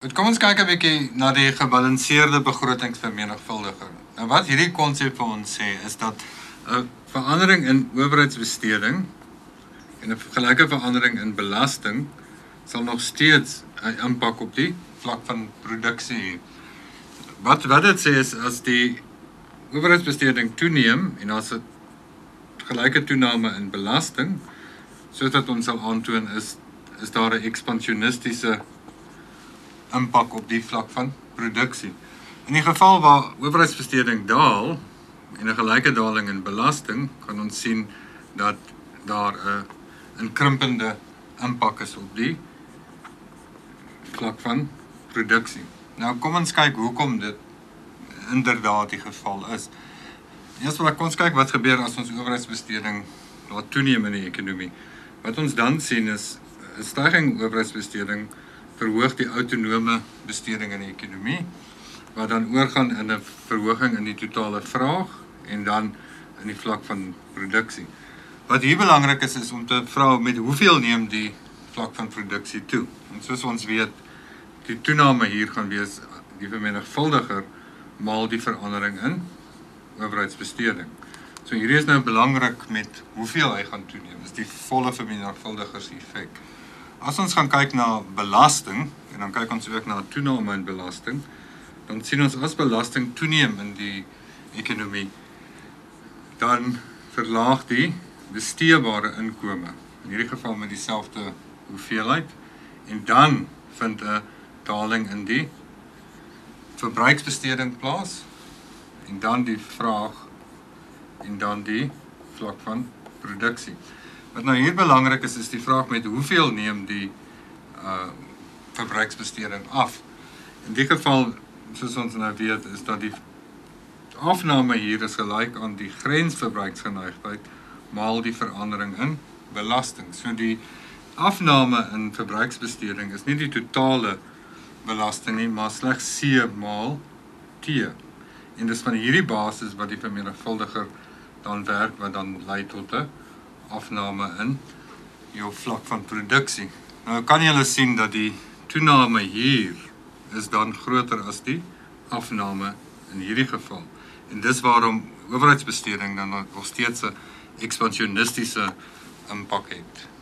Kom ons kyk 'n bietjie na die gebalanseerde begrotingsvermenigvuldiger. Nou wat hierdie konsep vir ons sê is dat 'n verandering in owerheidsbesteding en 'n gelyke verandering in belasting sal nog steeds 'n impak op die vlak van produksie hê. Wat dit sê is as die owerheidsbesteding toeneem en as 'n gelyke toename in belasting, soos dat ons sal aantoon is daar 'n ekspansionistiese impak op die vlak van produksie. In die geval waar owerheidsbesteding daal en 'n gelyke daling in belasting, kan ons sien dat daar 'n inkrimpende impak is op die vlak van produksie. Nou kom ons kyk hoekom dit inderdaad die geval is. Eers wil ek ons kyk wat gebeur as ons owerheidsbesteding laat toeneem in die ekonomie. Wat ons dan sien is 'n styging owerheidsbesteding verhoog die autonome besteding in die ekonomie, wat dan oorgaan in 'n verhoging in die totale vraag en dan in die vlak van produksie. Wat hier belangrik is om te vra met hoeveel neem die vlak van produksie toe. En soos ons weet, die toename hier gaan wees die vermenigvuldiger maal die verandering in owerheidsbesteding. So hierdie is nou belangrik met hoeveel hy gaan toeneem, is die volle vermenigvuldigers effek. As ons gaan kyk na belasting, en dan kyk ons ook na toename in belasting, dan sien ons as belasting toeneem in die ekonomie, dan verlaag die besteedbare inkome, in hierdie geval met dieselfde hoeveelheid, en dan vind 'n daling in die verbruiksbesteding plaas, en dan die vraag, en dan die vlak van produksie. Wat nou hier belangrik is die vraag met hoeveel neem die verbruiksbesteding af. In die geval, soos ons nou weet, is dat die afname hier is gelyk aan die grensverbruiksgeneigtheid maal die verandering in belasting. So die afname in verbruiksbesteding is nie die totale belasting nie, maar slegs C maal T. En dis van hierdie basis wat die vermenigvuldiger dan werk, wat dan lei tot 'n afname in jou vlak van produksie. Nou kan julle sien dat die toename hier is dan groter as die afname in hierdie geval. En dis waarom owerheidsbesteding dan nog steeds 'n ekspansionistiese impak het.